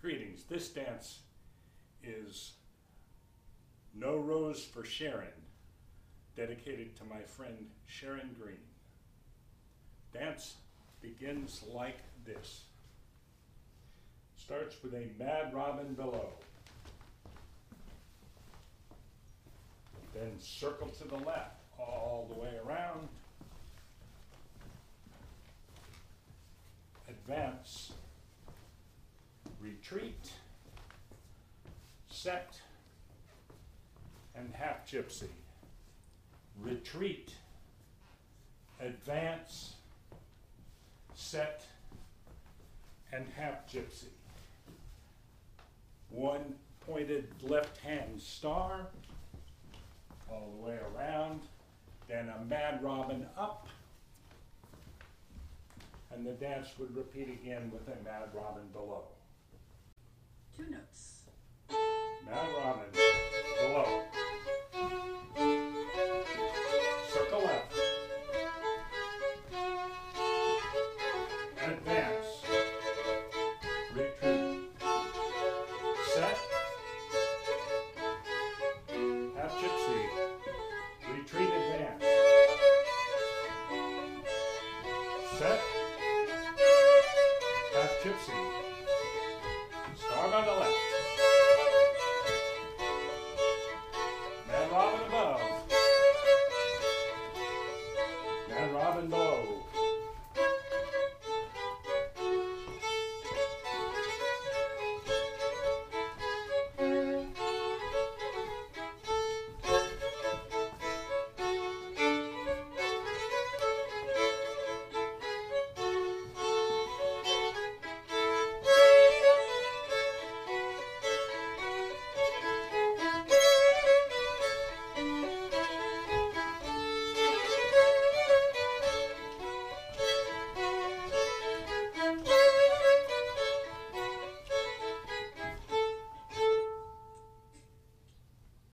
Greetings. This dance is No Rows for Sharin, dedicated to my friend Sharon Green. Dance begins like this. Starts with a mad robin below. Then circle to the left, all the way around. Advance. Retreat, set, and half gypsy. Retreat, advance, set, and half gypsy. One pointed left hand star, all the way around, then a mad robin up, and the dance would repeat again with a mad robin below.